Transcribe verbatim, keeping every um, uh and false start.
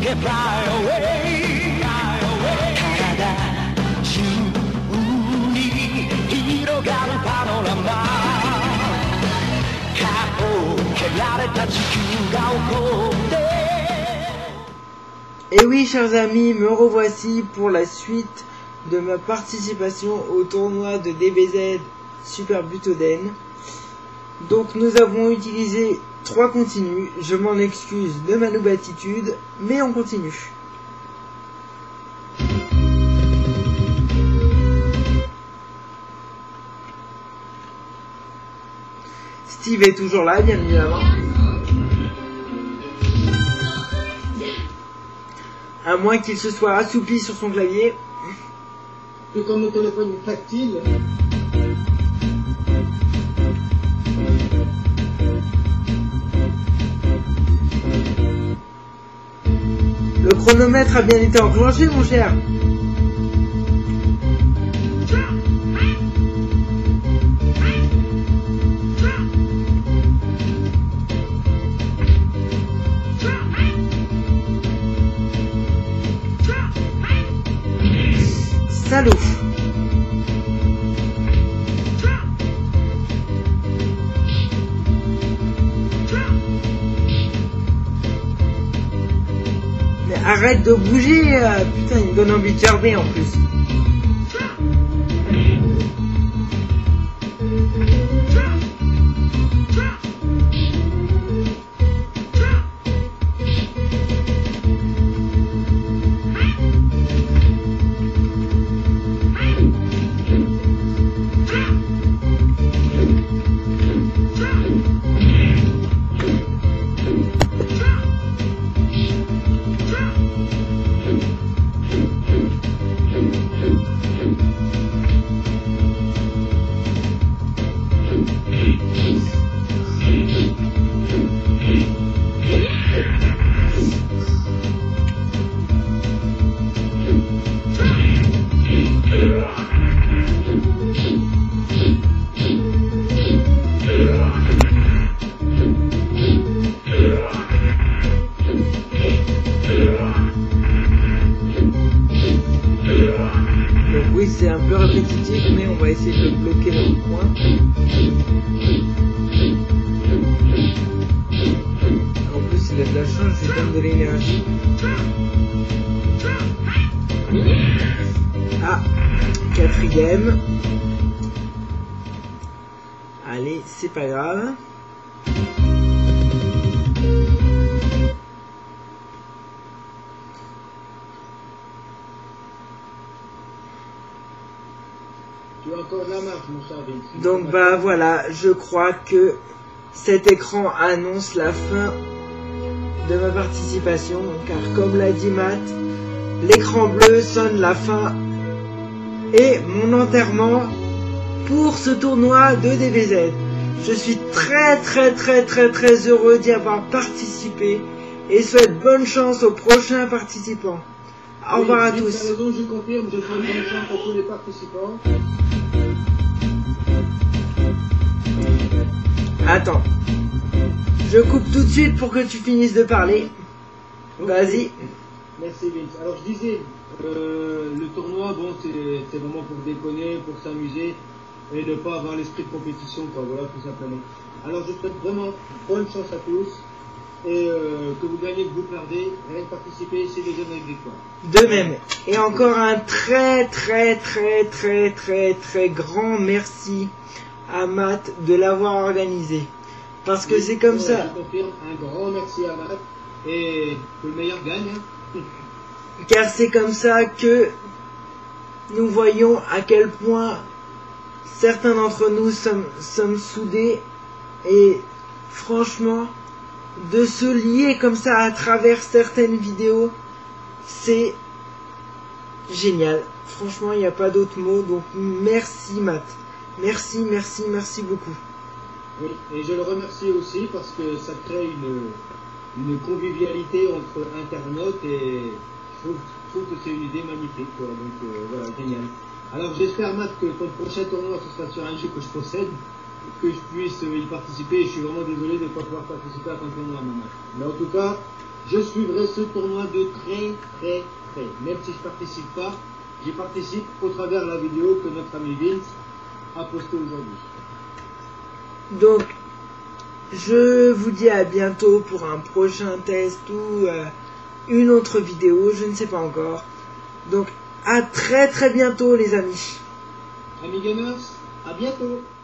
け fly away 体中に広がるパノラマ顔を蹴られた地球が怒って Et oui, chers amis, me revoici pour la suite de ma participation au tournoi de D B Z Super Butoden. Donc nous avons utilisé trois continues, je m'en excuse de ma noob attitude, mais on continue. Steve est toujours là, bien évidemment. À moins qu'il se soit assoupi sur son clavier. Que comme le téléphone est tactile. Le chronomètre a bien été enclenché, mon cher. Salaud. Mais arrête de bouger, euh, putain, il me donne envie de gerber en plus. C'est un peu répétitif, mais on va essayer de le bloquer dans le coin. En plus, il a de la chance, je lui donne de l'énergie. Ah, quatrième. Allez, c'est pas grave. Donc bah voilà, je crois que cet écran annonce la fin de ma participation, car comme l'a dit Matt, l'écran bleu sonne la fin et mon enterrement pour ce tournoi de D B Z. Je suis très très très très très heureux d'y avoir participé et souhaite bonne chance aux prochains participants. Au revoir à tous. Raison, je confirme, je souhaite bonne chance à tous les participants. Attends, je coupe tout de suite pour que tu finisses de parler. Vas-y. Merci Vince. Alors je disais, euh, le tournoi, bon, c'est vraiment pour déconner, pour s'amuser et ne pas avoir l'esprit de compétition, quoi. Voilà, tout simplement. Alors je souhaite vraiment bonne chance à tous et euh, que vous gagnez, que vous perdez, rien de participer, c'est déjà une victoire. De même. Et encore un très très très très très très grand merci à Matt de l'avoir organisé. Parce que oui, c'est comme voilà, ça. Je confirme, un grand merci à Matt et que le meilleur gagne. Car c'est comme ça que nous voyons à quel point certains d'entre nous sommes, sommes soudés et franchement de se lier comme ça à travers certaines vidéos, c'est génial. Franchement, il n'y a pas d'autre mot. Donc merci Matt. Merci, merci, merci beaucoup. Oui, et je le remercie aussi parce que ça crée une, une convivialité entre internautes et je trouve, je trouve que c'est une idée magnifique, quoi. Donc euh, voilà, génial. Alors j'espère Matt que ton prochain tournoi ce sera sur un jeu que je possède. que je puisse y participer. Je suis vraiment désolé de ne pas pouvoir participer à un tournoi maintenant. Mais en tout cas, je suivrai ce tournoi de très très près. Même si je ne participe pas, j'y participe au travers de la vidéo que notre ami Vince a postée aujourd'hui. Donc, je vous dis à bientôt pour un prochain test ou euh, une autre vidéo, je ne sais pas encore. Donc, à très très bientôt les amis. Amis gamers, à bientôt.